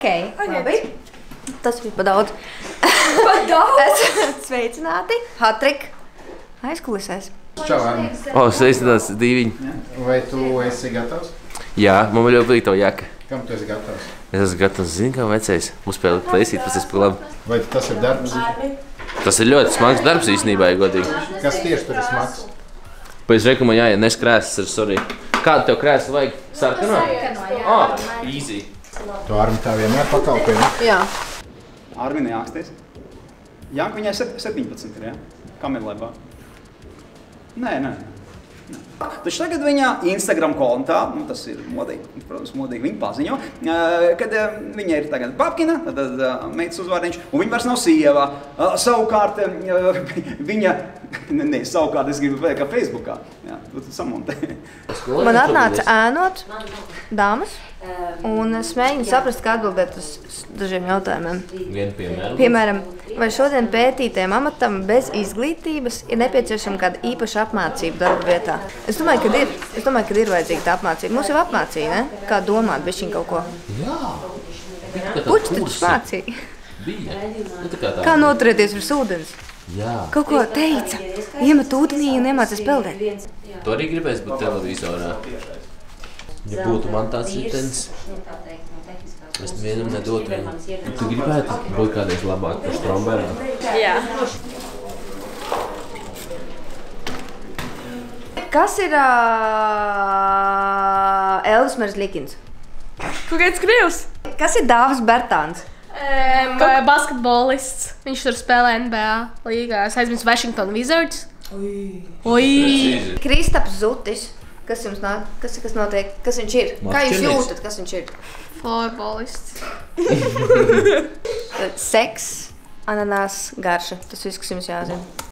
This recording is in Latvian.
Ok, labi. Tas bija pa daudz. Pa daudz? Esat sveicināti. Hatrik. Aizkulisēs. Čau, Arni. Sveicinās, Dīviņ. Vai tu esi gatavs? Jā, man ļoti patīk tavu jaka. Kam tu esi gatavs? Es esmu gatavs, zini, kā vecais. Uzspēlēt plēsīt, tas ir labi. Vai tas ir darbs? Tas ir ļoti smags darbs īstenībā, ja godīgi. Kas tieši tur ir smags? Pēc reku man jāiet nes krēsls ar sorry. Kādu tev krēslu vajag? Sarkano? Easy. Tu Armi tā vienmēr pakalpoji, ne? Jā. Armina jāksties. Janka viņai 17 ir, ja? Kam ir labā? Nē. Taču tagad viņa Instagram kontā, tas ir modīgi, protams, modīgi viņa paziņo, kad viņa ir tagad babkina, tad meitas uzvārdiņš, un viņa vairs nav sieva. Savukārt, savukārt es gribu vēl kā Facebookā. Jā, tu samontē. Man atnāca ēnot dāmas, un es mēģinu saprast, kā atbildēt uz dažiem jautājumiem. Vienu piemēru. Piemēram, vai šodien pētītiem amatam bez izglītības ir nepieciešama kāda īpaša apmācība darba vietā? Es domāju, ka ir vajadzīga tā apmācība. Mums jau apmācīja, ne? Kā domāt bišķiņ kaut ko. Jā. Puķi taču mācīja. Bija. Kā noturēties virs ūdens? Jā. Kaut ko teica. Iemet ūdenī un iemācies peldēt. Tu arī gribēsi būt televizorā. Ja būtu man tāds ritenis, es vienam nedotu vienu. Tu gribētu būt kādreiz labāk par Strombergu? Jā. Kas ir Elvis Merzlikins? Kaut kāds krievs? Kas ir Dāvis Bertāns? Basketbolists. Viņš tur spēlē NBA līgā. Es aizmirsu Washington Wizards. Kristaps Zutis. Kas jums nāk? Kas notiek? Kas viņš ir? Kā jūs jūtat, kas viņš ir? Florbolists. Seks, ananās, garša. Tas viss, kas jums jāzina.